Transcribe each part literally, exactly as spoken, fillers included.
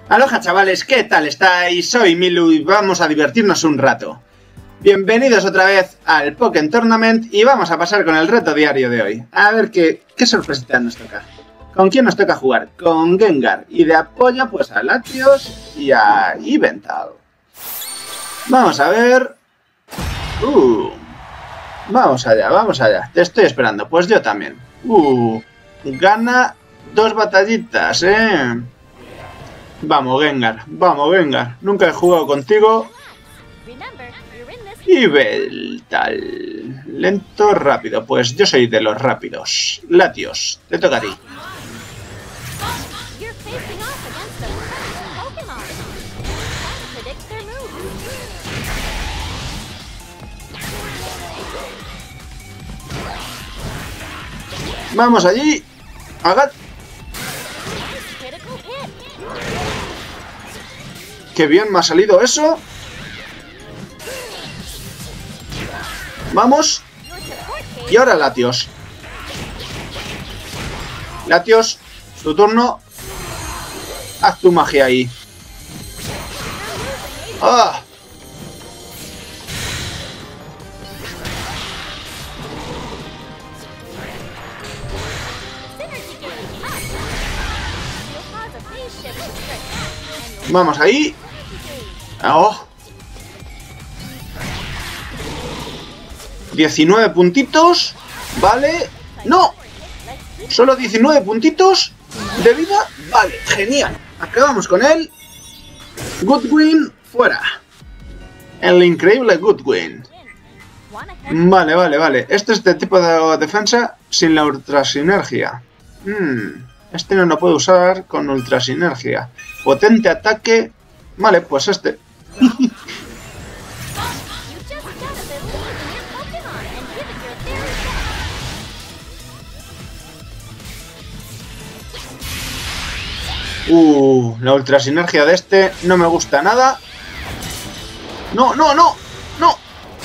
Aloha chavales, ¿qué tal estáis? Soy Milu y vamos a divertirnos un rato. Bienvenidos otra vez al Pokémon Tournament y vamos a pasar con el reto diario de hoy. A ver qué, qué sorpresita nos toca. ¿Con quién nos toca jugar? Con Gengar. Y de apoyo pues a Latios y a Yveltal. Vamos a ver... Uh, vamos allá, vamos allá. Te estoy esperando, pues yo también. Uh, gana dos batallitas, eh. Vamos, Gengar, vamos, Gengar. Nunca he jugado contigo. Yveltal. Lento, rápido. Pues yo soy de los rápidos. Latios, te toca a ti. Vamos allí. Haga... ¡Qué bien me ha salido eso! ¡Vamos! Y ahora Latios. Latios, tu turno. Haz tu magia ahí. ¡Ah! Vamos ahí. Oh. diecinueve puntitos. Vale. ¡No! Solo diecinueve puntitos de vida. Vale, genial. Acabamos con él. Goodwin fuera. El increíble Goodwin. Vale, vale, vale. Este es de tipo de defensa sin la ultrasinergia. Hmm. Este no lo puedo usar con ultrasinergia. Potente ataque. Vale, pues este. Uh, la ultrasinergia de este no me gusta nada. No, no, no, no.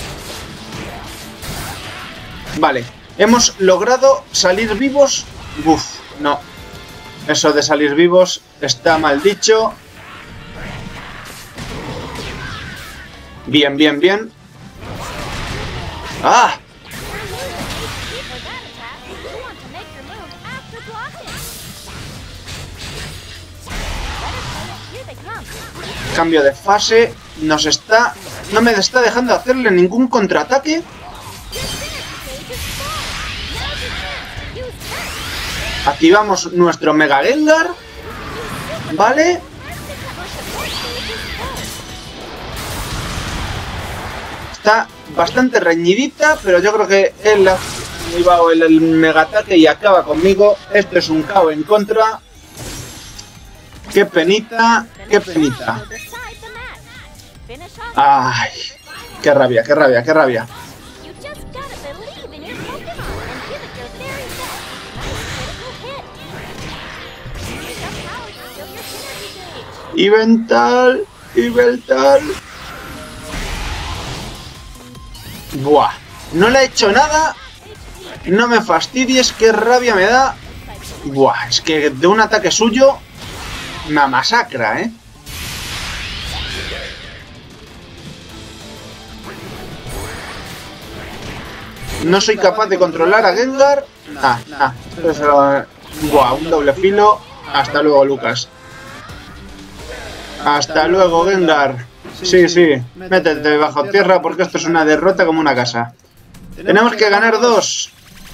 Vale, hemos logrado salir vivos. Uf, no. Eso de salir vivos está mal dicho. Bien, bien, bien. ¡Ah! Cambio de fase. Nos está... No me está dejando hacerle ningún contraataque. Activamos nuestro Mega Gengar. Vale. Está bastante reñidita, pero yo creo que él ha activado el, el Mega Ataque y acaba conmigo. Esto es un K O en contra. Qué penita, qué penita. Ay, qué rabia, qué rabia, qué rabia. Yveltal, Yveltal. Buah, no le he hecho nada. No me fastidies, qué rabia me da. Buah, es que de un ataque suyo me masacra, ¿eh? No soy capaz de controlar a Gengar. Ah, ah. Buah, un doble filo. Hasta luego, Lucas. Hasta luego, Gengar. Sí, sí, métete bajo tierra porque esto es una derrota como una casa. Tenemos que ganar dos.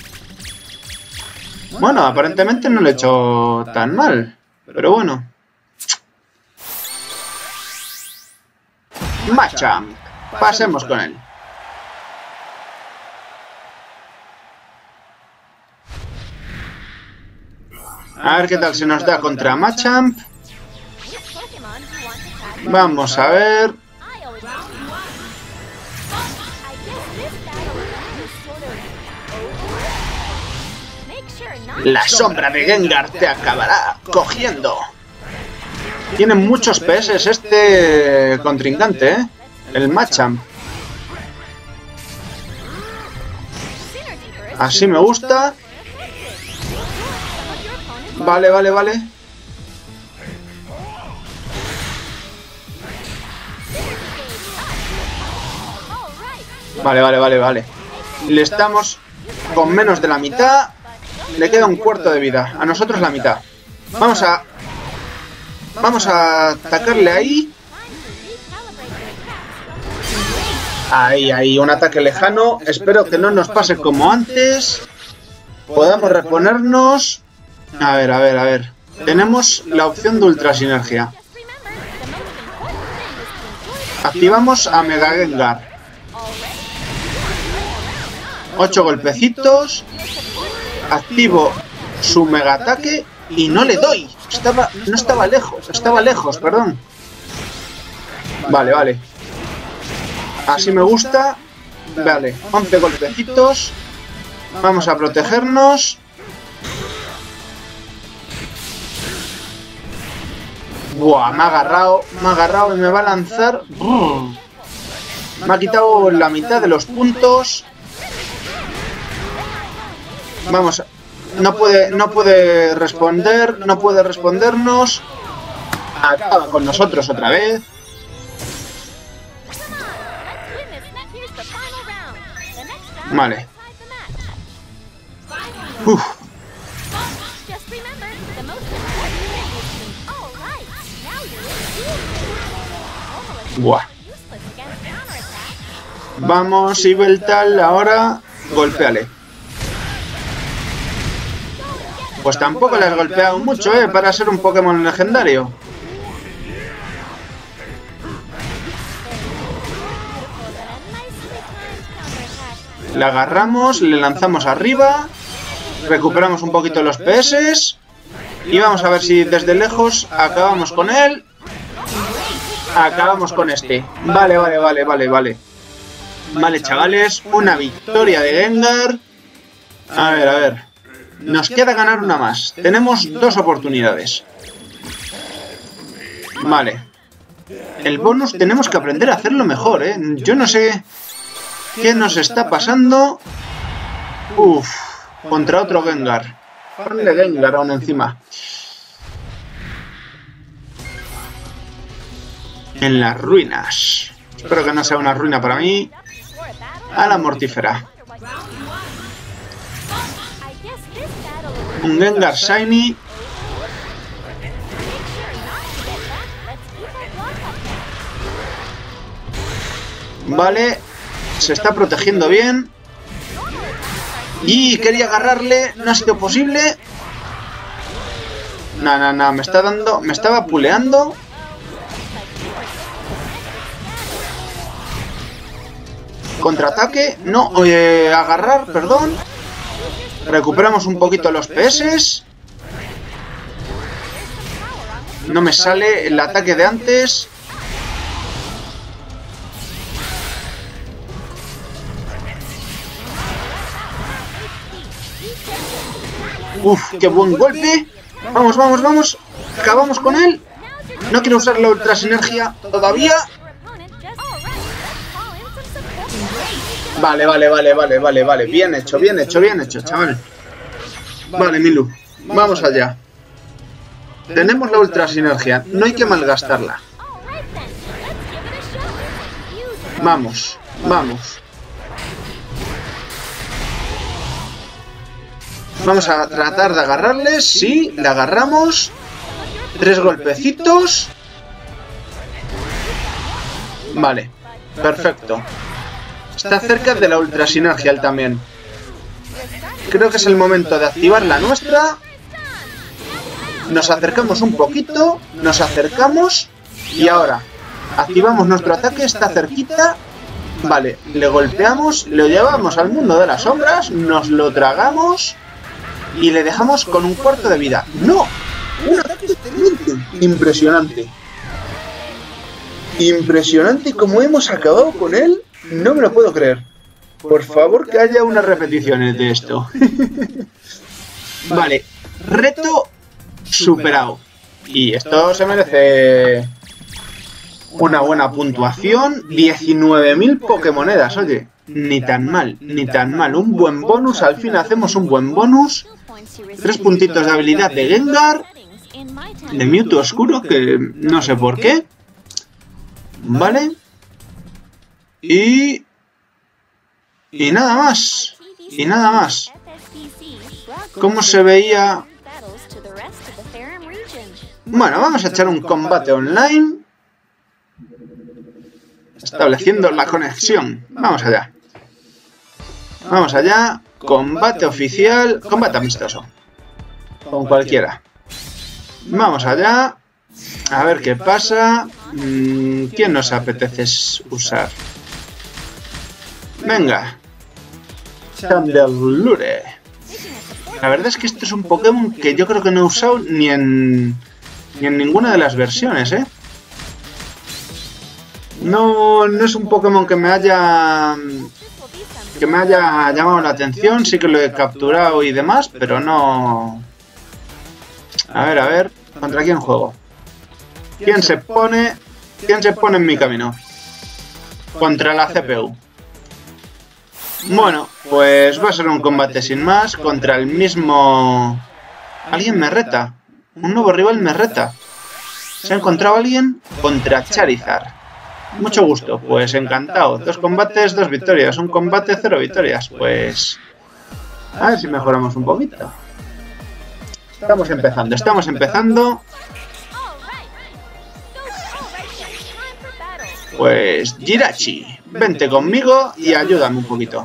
Bueno, aparentemente no lo he hecho tan mal. Pero bueno. Machamp. Pasemos con él. A ver qué tal se nos da contra Machamp. Vamos a ver. La sombra de Gengar te acabará cogiendo. Tiene muchos P S este contrincante, ¿eh? El Machamp. Así me gusta. Vale, vale, vale. Vale, vale, vale, vale. Le estamos con menos de la mitad. Le queda un cuarto de vida. A nosotros la mitad. Vamos a... Vamos a atacarle ahí. Ahí, ahí, un ataque lejano. Espero que no nos pase como antes. Podamos reponernos. A ver, a ver, a ver. Tenemos la opción de ultra sinergia. Activamos a Mega Gengar. Ocho golpecitos. Activo su mega ataque y no le doy. Estaba, no estaba lejos, estaba lejos, perdón. Vale, vale. Así me gusta. Vale, once golpecitos. Vamos a protegernos. Buah, me ha agarrado, me ha agarrado y me va a lanzar. Brrr. Me ha quitado la mitad de los puntos. Vamos, no puede, no puede responder, no puede respondernos. Acaba con nosotros otra vez. Vale. Uf. Buah. Vamos, Yveltal, ahora golpéale. Pues tampoco le has golpeado mucho, eh, para ser un Pokémon legendario. Le agarramos, le lanzamos arriba, recuperamos un poquito los P S y vamos a ver si desde lejos acabamos con él. Acabamos con este. Vale, vale, vale, vale, vale. Vale, chavales, una victoria de Gengar. A ver, a ver. Nos queda ganar una más. Tenemos dos oportunidades. Vale. El bonus tenemos que aprender a hacerlo mejor, ¿eh? Yo no sé qué nos está pasando. Uf. Contra otro Gengar. Ponle Gengar aún encima. En las ruinas. Espero que no sea una ruina para mí. A la mortífera. Un Gengar Shiny. Vale. Se está protegiendo bien. Y quería agarrarle. No ha sido posible. No, no, no. Me está dando... Me estaba puleando. Contraataque. No. Eh, agarrar, perdón. Recuperamos un poquito los P S. No me sale el ataque de antes. Uf, qué buen golpe. Vamos, vamos, vamos. Acabamos con él. No quiero usar la ultra sinergia todavía. Vale, vale, vale, vale, vale, vale. Bien hecho, bien hecho, bien hecho, chaval. Vale, Milu. Vamos allá. Tenemos la ultra sinergia. No hay que malgastarla. Vamos, vamos. Vamos a tratar de agarrarles. Sí, le agarramos. Tres golpecitos. Vale, perfecto. Está cerca de la ultra sinergia él también. Creo que es el momento de activar la nuestra. Nos acercamos un poquito. Nos acercamos. Y ahora activamos nuestro ataque. Está cerquita. Vale, le golpeamos. Lo llevamos al mundo de las sombras. Nos lo tragamos. Y le dejamos con un cuarto de vida. ¡No! Un ataque excelente. Impresionante. Impresionante como hemos acabado con él. No me lo puedo creer. Por favor, que haya unas repeticiones de esto. Vale. Reto superado. Y esto se merece una buena puntuación. diecinueve mil Pokémonedas, oye. Ni tan mal, ni tan mal. Un buen bonus. Al fin hacemos un buen bonus. Tres puntitos de habilidad de Gengar. De Mewtwo Oscuro, que no sé por qué. Vale. Y Y nada más. Y nada más. ¿Cómo se veía? Bueno, vamos a echar un combate online. Estableciendo la conexión. Vamos allá. Vamos allá. Combate oficial. Combate amistoso. Con cualquiera. Vamos allá. A ver qué pasa. ¿Quién nos apetece usar? Venga. Chandelure. La verdad es que este es un Pokémon que yo creo que no he usado ni en, ni en ninguna de las versiones, ¿eh? No, no es un Pokémon que me haya que me haya llamado la atención. Sí que lo he capturado y demás, pero no... A ver, a ver. ¿Contra quién juego? ¿Quién se pone? ¿Quién se pone en mi camino? Contra la C P U. Bueno, pues va a ser un combate sin más contra el mismo... Alguien me reta. Un nuevo rival me reta. ¿Se ha encontrado alguien? Contra Charizard. Mucho gusto, pues encantado. Dos combates, dos victorias. Un combate, cero victorias. Pues... a ver si mejoramos un poquito. Estamos empezando, estamos empezando. Pues Jirachi, vente conmigo y ayúdame un poquito.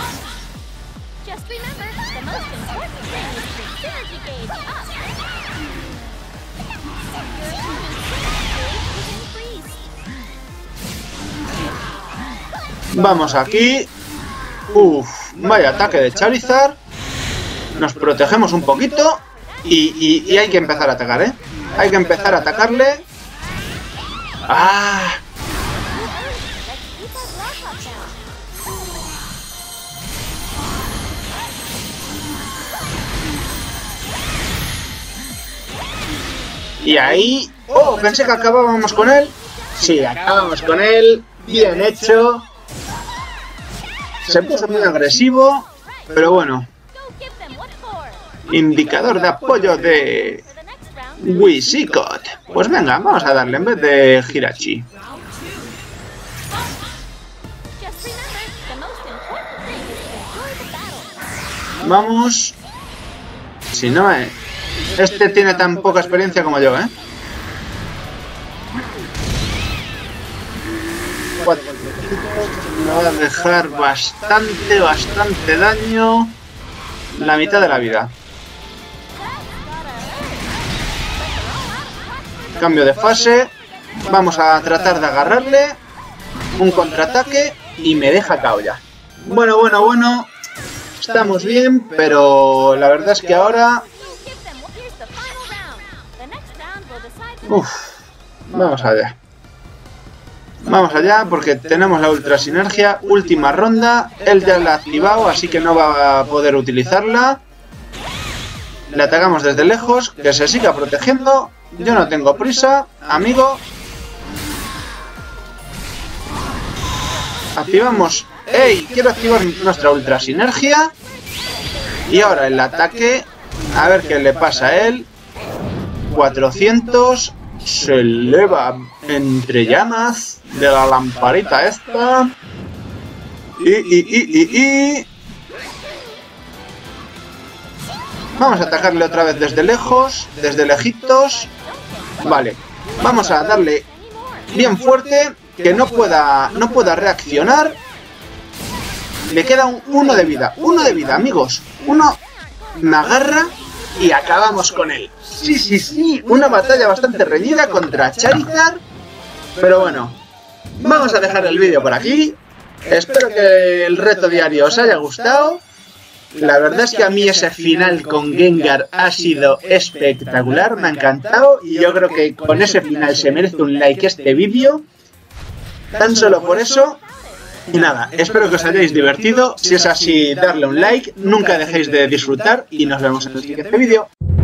Vamos aquí. Uf, vaya ataque de Charizard. Nos protegemos un poquito. Y, y, y hay que empezar a atacar, ¿eh? Hay que empezar a atacarle. ¡Ah! Y ahí... ¡Oh! Pensé que acabábamos con él. Sí, acabamos con él. Bien hecho. Se puso muy agresivo. Pero bueno. Indicador de apoyo de... Whimsicott. Pues venga, vamos a darle en vez de Jirachi. Vamos. Si no, eh. Este tiene tan poca experiencia como yo, ¿eh? Me va a dejar bastante, bastante daño. La mitad de la vida. Cambio de fase. Vamos a tratar de agarrarle. Un contraataque. Y me deja cao ya. Bueno, bueno, bueno. Estamos bien, pero la verdad es que ahora... Uf, vamos allá. Vamos allá porque tenemos la ultra sinergia. Última ronda. Él ya la ha activado, así que no va a poder utilizarla. Le atacamos desde lejos. Que se siga protegiendo. Yo no tengo prisa, amigo. Activamos... ¡Ey! Quiero activar nuestra ultra sinergia. Y ahora el ataque. A ver qué le pasa a él. cuatrocientos. Se eleva entre llamas de la lamparita esta. Y, y, y, y, y... Vamos a atacarle otra vez desde lejos. Desde lejitos. Vale. Vamos a darle bien fuerte. Que no pueda, no pueda reaccionar. Le queda un, uno de vida. Uno de vida, amigos. Uno me agarra y acabamos con él. Sí, sí, sí. Una batalla bastante reñida contra Charizard. Pero bueno. Vamos a dejar el vídeo por aquí. Espero que el reto diario os haya gustado. La verdad es que a mí ese final con Gengar ha sido espectacular. Me ha encantado. Y yo creo que con ese final se merece un like este vídeo. Tan solo por eso. Y nada, espero que os hayáis divertido. Si es así, darle un like. Nunca dejéis de disfrutar. Y nos vemos en el siguiente vídeo.